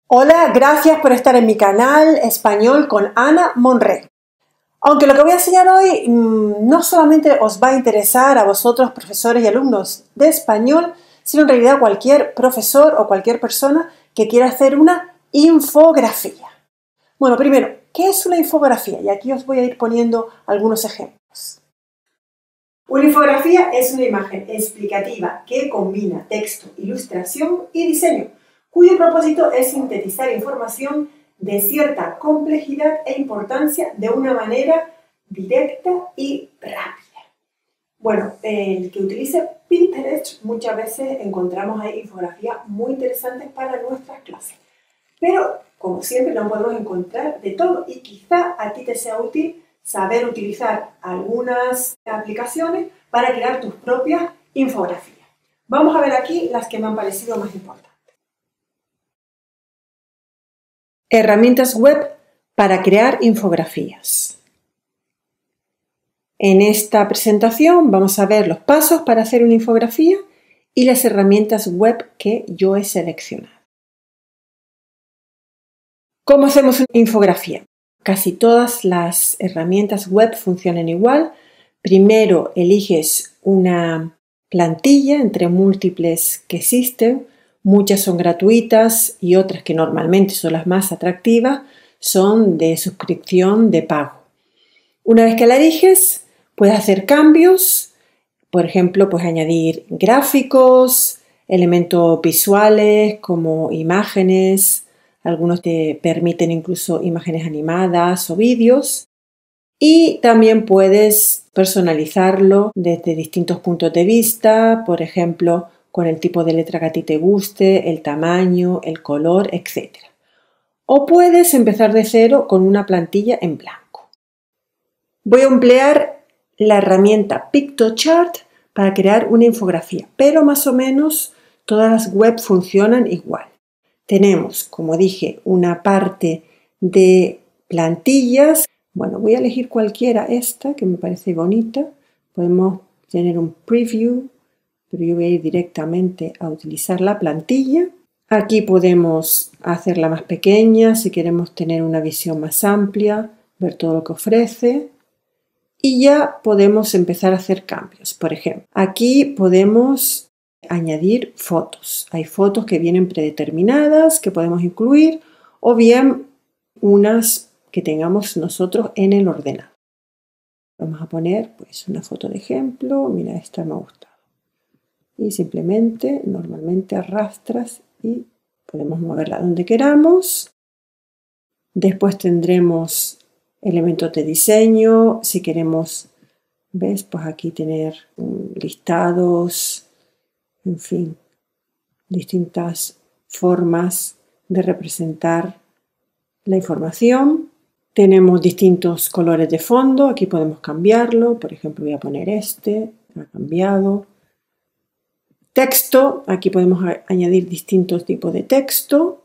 Hola, gracias por estar en mi canal Español con Ana Monrey. Aunque lo que voy a enseñar hoy no solamente os va a interesar a vosotros, profesores y alumnos de español, sino en realidad cualquier profesor o cualquier persona que quiera hacer una infografía. Bueno, primero, ¿qué es una infografía? Y aquí os voy a ir poniendo algunos ejemplos. Una infografía es una imagen explicativa que combina texto, ilustración y diseño, cuyo propósito es sintetizar información de cierta complejidad e importancia de una manera directa y rápida. Bueno, el que utilice Pinterest muchas veces encontramos ahí infografías muy interesantes para nuestras clases. Pero, como siempre, no podemos encontrar de todo y quizá a ti te sea útil saber utilizar algunas aplicaciones para crear tus propias infografías. Vamos a ver aquí las que me han parecido más importantes. Herramientas web para crear infografías. En esta presentación vamos a ver los pasos para hacer una infografía y las herramientas web que yo he seleccionado. ¿Cómo hacemos una infografía? Casi todas las herramientas web funcionan igual. Primero eliges una plantilla entre múltiples que existen. Muchas son gratuitas y otras que normalmente son las más atractivas son de suscripción de pago. Una vez que la eliges, puedes hacer cambios. Por ejemplo, puedes añadir gráficos, elementos visuales como imágenes. Algunos te permiten incluso imágenes animadas o vídeos. Y también puedes personalizarlo desde distintos puntos de vista, por ejemplo, con el tipo de letra que a ti te guste, el tamaño, el color, etc. O puedes empezar de cero con una plantilla en blanco. Voy a emplear la herramienta Piktochart para crear una infografía, pero más o menos todas las webs funcionan igual. Tenemos, como dije, una parte de plantillas. Bueno, voy a elegir cualquiera, esta que me parece bonita. Podemos tener un preview, pero yo voy a ir directamente a utilizar la plantilla. Aquí podemos hacerla más pequeña si queremos tener una visión más amplia, ver todo lo que ofrece. Y ya podemos empezar a hacer cambios. Por ejemplo, aquí podemos añadir fotos. Hay fotos que vienen predeterminadas que podemos incluir o bien unas que tengamos nosotros en el ordenador. Vamos a poner pues una foto de ejemplo. Mira, esta me ha gustado. Y simplemente, normalmente arrastras y podemos moverla donde queramos. Después tendremos elementos de diseño. Si queremos, ¿ves? Pues aquí tener listados, en fin, distintas formas de representar la información. Tenemos distintos colores de fondo, aquí podemos cambiarlo, por ejemplo voy a poner este, ha cambiado. Texto, aquí podemos añadir distintos tipos de texto.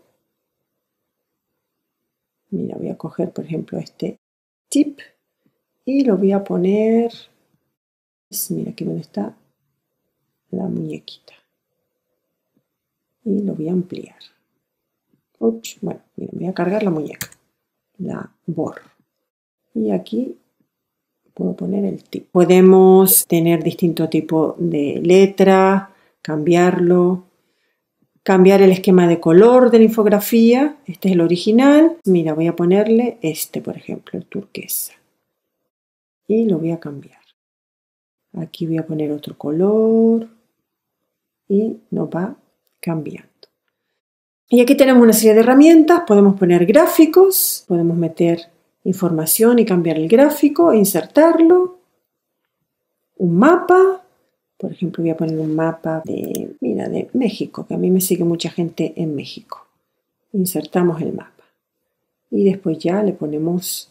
Mira, voy a coger por ejemplo este tip y lo voy a poner, mira aquí donde está la muñequita. Y lo voy a ampliar. Ups, bueno, mira, voy a cargar la muñeca. La borro. Y aquí puedo poner el tip. Podemos tener distinto tipo de letra, cambiarlo, cambiar el esquema de color de la infografía. Este es el original. Mira, voy a ponerle este, por ejemplo, el turquesa. Y lo voy a cambiar. Aquí voy a poner otro color y nos va cambiando. Y aquí tenemos una serie de herramientas. Podemos poner gráficos, podemos meter información y cambiar el gráfico, insertarlo. Un mapa, por ejemplo voy a poner un mapa de México, que a mí me sigue mucha gente en México. Insertamos el mapa y después ya le ponemos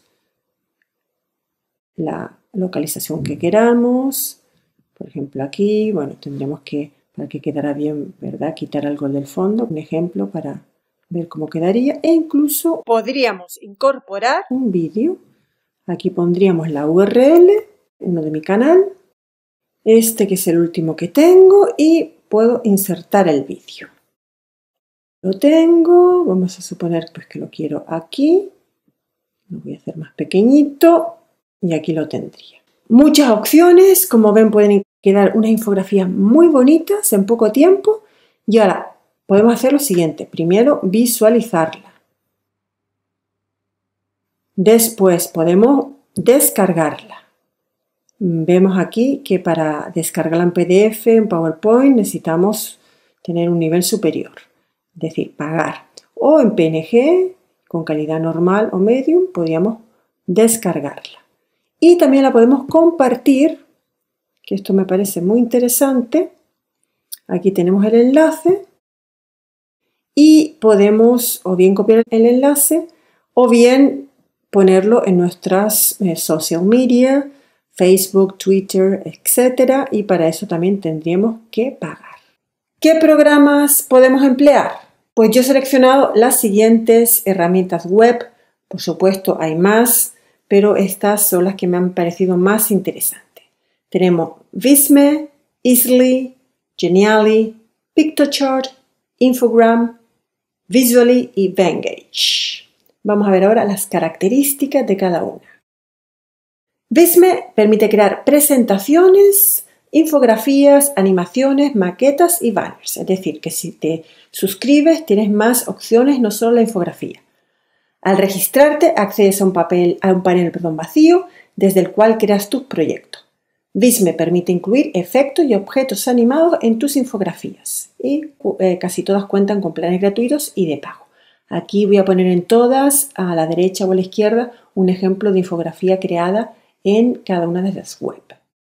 la localización que queramos. Por ejemplo aquí, bueno, tendremos que, para que quedara bien, ¿verdad?, quitar algo del fondo, un ejemplo para ver cómo quedaría, e incluso podríamos incorporar un vídeo. Aquí pondríamos la URL, uno de mi canal, este que es el último que tengo, y puedo insertar el vídeo. Lo tengo, vamos a suponer pues, que lo quiero aquí. Lo voy a hacer más pequeñito y aquí lo tendría. Muchas opciones, como ven pueden quedar unas infografías muy bonitas en poco tiempo. Y ahora podemos hacer lo siguiente, primero visualizarla. Después podemos descargarla. Vemos aquí que para descargarla en PDF, en PowerPoint, necesitamos tener un nivel superior, es decir, pagar. O en PNG, con calidad normal o medium, podríamos descargarla. Y también la podemos compartir, que esto me parece muy interesante. Aquí tenemos el enlace y podemos o bien copiar el enlace o bien ponerlo en nuestras social media, Facebook, Twitter, etc. Y para eso también tendríamos que pagar. ¿Qué programas podemos emplear? Pues yo he seleccionado las siguientes herramientas web. Por supuesto hay más, pero estas son las que me han parecido más interesantes. Tenemos Visme, Easly, Genially, Piktochart, Infogram, Visually y Venngage. Vamos a ver ahora las características de cada una. Visme permite crear presentaciones, infografías, animaciones, maquetas y banners. Es decir, que si te suscribes tienes más opciones, no solo la infografía. Al registrarte accedes a un panel vacío desde el cual creas tus proyectos. Visme permite incluir efectos y objetos animados en tus infografías y casi todas cuentan con planes gratuitos y de pago. Aquí voy a poner en todas, a la derecha o a la izquierda, un ejemplo de infografía creada en cada una de las web.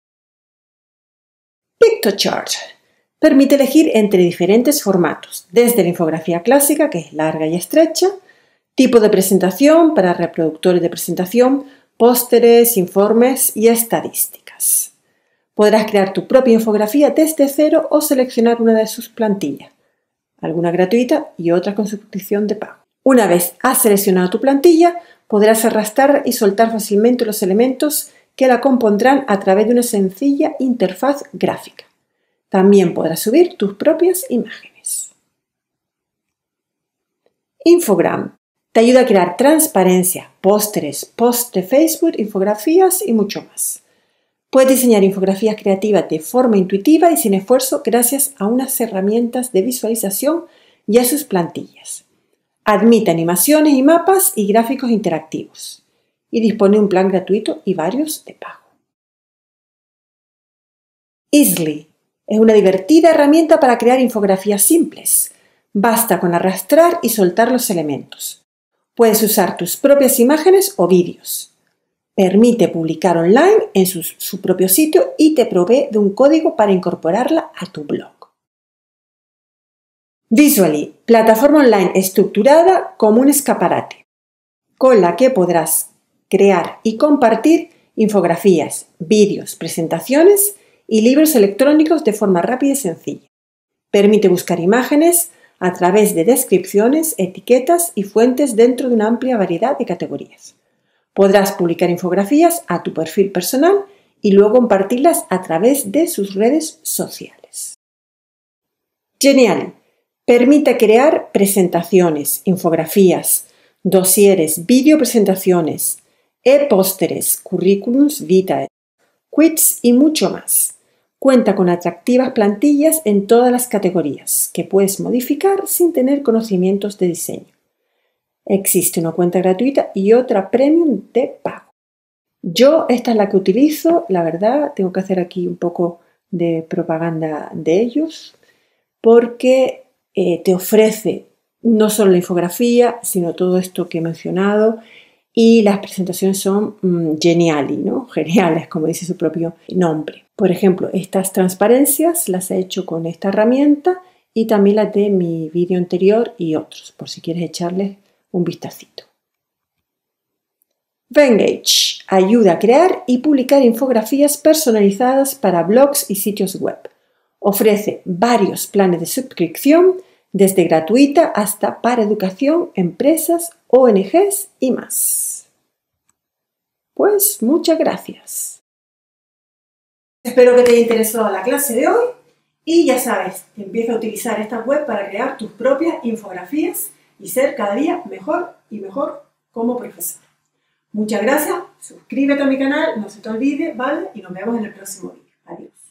Piktochart permite elegir entre diferentes formatos, desde la infografía clásica, que es larga y estrecha, tipo de presentación para reproductores de presentación, pósteres, informes y estadísticas. Podrás crear tu propia infografía desde cero o seleccionar una de sus plantillas, alguna gratuita y otra con suscripción de pago. Una vez has seleccionado tu plantilla, podrás arrastrar y soltar fácilmente los elementos que la compondrán a través de una sencilla interfaz gráfica. También podrás subir tus propias imágenes. Infogram te ayuda a crear transparencia, pósteres, posts de Facebook, infografías y mucho más. Puedes diseñar infografías creativas de forma intuitiva y sin esfuerzo gracias a unas herramientas de visualización y a sus plantillas. Admite animaciones y mapas y gráficos interactivos. Y dispone de un plan gratuito y varios de pago. Easly es una divertida herramienta para crear infografías simples. Basta con arrastrar y soltar los elementos. Puedes usar tus propias imágenes o vídeos. Permite publicar online en su propio sitio y te provee de un código para incorporarla a tu blog. Visually, plataforma online estructurada como un escaparate, con la que podrás crear y compartir infografías, vídeos, presentaciones y libros electrónicos de forma rápida y sencilla. Permite buscar imágenes a través de descripciones, etiquetas y fuentes dentro de una amplia variedad de categorías. Podrás publicar infografías a tu perfil personal y luego compartirlas a través de sus redes sociales. Genial. Permite crear presentaciones, infografías, dosieres, videopresentaciones, e-pósteres, currículums vitae, quiz y mucho más. Cuenta con atractivas plantillas en todas las categorías que puedes modificar sin tener conocimientos de diseño. Existe una cuenta gratuita y otra premium de pago. Yo esta es la que utilizo, la verdad, tengo que hacer aquí un poco de propaganda de ellos porque te ofrece no solo la infografía, sino todo esto que he mencionado y las presentaciones son geniali, ¿no? Geniales, como dice su propio nombre. Por ejemplo, estas transparencias las he hecho con esta herramienta y también las de mi vídeo anterior y otros, por si quieres echarles un vistacito. Venngage ayuda a crear y publicar infografías personalizadas para blogs y sitios web. Ofrece varios planes de suscripción, desde gratuita hasta para educación, empresas, ONGs y más. Pues muchas gracias. Espero que te haya interesado la clase de hoy Y ya sabes, empieza a utilizar esta web para crear tus propias infografías y ser cada día mejor y mejor como profesor. Muchas gracias, suscríbete a mi canal, no se te olvide, ¿vale? Y nos vemos en el próximo vídeo. Adiós.